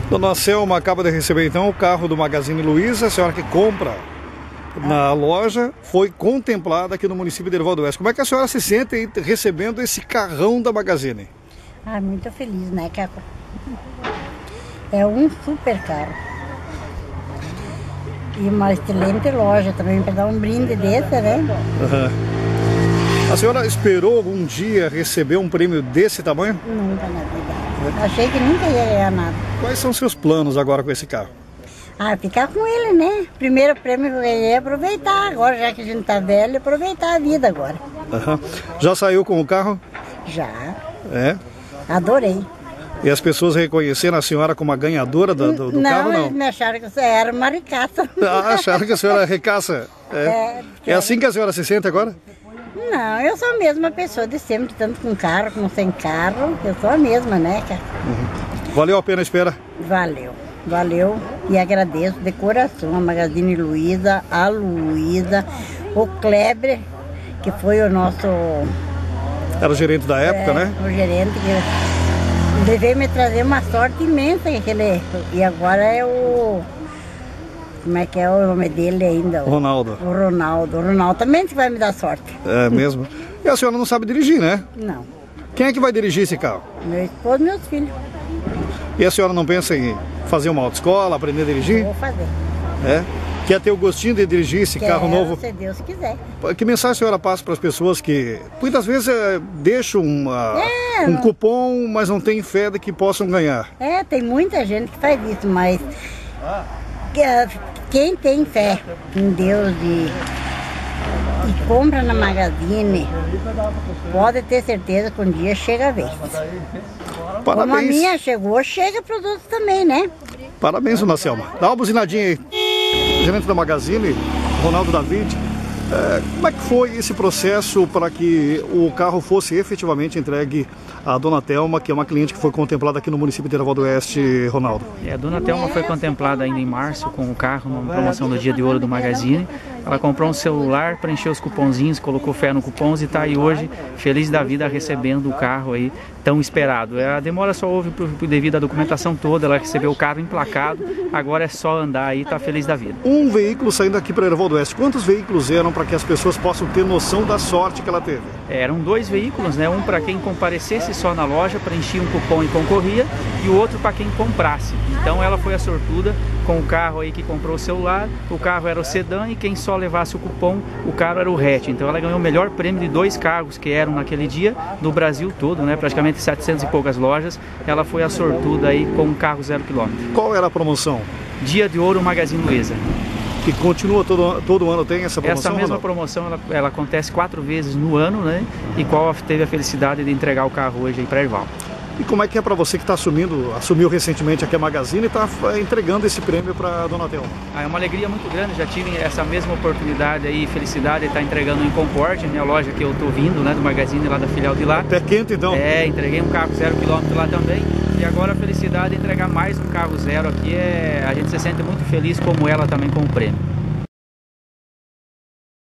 Dona Selma acaba de receber então o carro do Magazine Luiza. A senhora que compra na loja foi contemplada aqui no município de Erival do Oeste. Como é que a senhora se sente aí recebendo esse carrão da Magazine? Muito feliz, né, Caco? É um super carro. E uma excelente loja também para dar um brinde desse, né? A senhora esperou algum dia receber um prêmio desse tamanho? Nunca na vida. Achei que nunca ia ganhar nada. Quais são os seus planos agora com esse carro? Ficar com ele, né? Primeiro prêmio que eu ganhei é aproveitar. Agora, já que a gente tá velho, aproveitar a vida agora. Já saiu com o carro? Já. É? Adorei. E as pessoas reconheceram a senhora como a ganhadora do carro, não? Eles me acharam que você era uma ricaça. Acharam que a senhora é ricaça? É assim que a senhora se sente agora? Não, eu sou a mesma pessoa de sempre, tanto com carro como sem carro. Eu sou a mesma, né, cara? Valeu a pena a espera? Valeu e agradeço de coração a Magazine Luiza, a Luiza, o Kleber, que foi o nosso... Era o gerente da época, né? O gerente que veio me trazer uma sorte imensa. E agora é o... Como é que é o nome dele ainda? Ronaldo. O Ronaldo. O Ronaldo também que vai me dar sorte. É mesmo? E a senhora não sabe dirigir, né? Não. Quem é que vai dirigir esse carro? Meu esposo e meus filhos. E a senhora não pensa em fazer uma autoescola, aprender a dirigir? Vou fazer. Quer ter o gostinho de dirigir esse carro novo? Se Deus quiser. Que mensagem a senhora passa para as pessoas que muitas vezes deixam um cupom, mas não tem fé de que possam ganhar? Tem muita gente que faz isso, mas quem tem fé em Deus e compra na Magazine, pode ter certeza que um dia chega a vez. Parabéns. Como a minha chegou, chega produto também, né? Parabéns, Dona Selma. Dá uma buzinadinha aí. Gerente da Magazine, Ronaldo David. Como é que foi esse processo para que o carro fosse efetivamente entregue à Dona Thelma, que é uma cliente que foi contemplada aqui no município de Erival do Oeste, Ronaldo? A Dona Thelma foi contemplada ainda em março com o carro, numa promoção do Dia de Ouro do Magazine. Ela comprou um celular, preencheu os cupomzinhos, colocou fé no cupons e está aí hoje, feliz da vida, recebendo o carro aí tão esperado. A demora só houve devido à documentação toda, ela recebeu o carro emplacado, agora é só andar aí, está feliz da vida. Um veículo saindo aqui para Erival do Oeste, quantos veículos eram para que as pessoas possam ter noção da sorte que ela teve? Eram 2 veículos, né? Um para quem comparecesse só na loja, preenchia um cupom e concorria, e o outro para quem comprasse. Então ela foi a sortuda com o carro aí que comprou o celular, o carro era o sedã e quem só levasse o cupom, o carro era o hatch. Então ela ganhou o melhor prêmio de 2 carros que eram naquele dia no Brasil todo, né? Praticamente 700 e poucas lojas. Ela foi a sortuda aí com um carro 0 km. Qual era a promoção? Dia de Ouro Magazine Luiza. Que continua todo ano, tem essa promoção? Essa mesma promoção ela acontece 4 vezes no ano, né? E qual teve a felicidade de entregar o carro hoje aí para Erival. E como é que é para você que está assumiu recentemente aqui a Magazine e está entregando esse prêmio para a Dona Thelma? É uma alegria muito grande, já tive essa mesma oportunidade aí, felicidade de estar entregando em Concórdia, minha loja que eu estou vindo, né, do Magazine lá da filial de lá. Pé quente então? Entreguei um carro 0 km lá também e agora a felicidade de entregar mais um carro 0 aqui, a gente se sente muito feliz como ela também com o prêmio.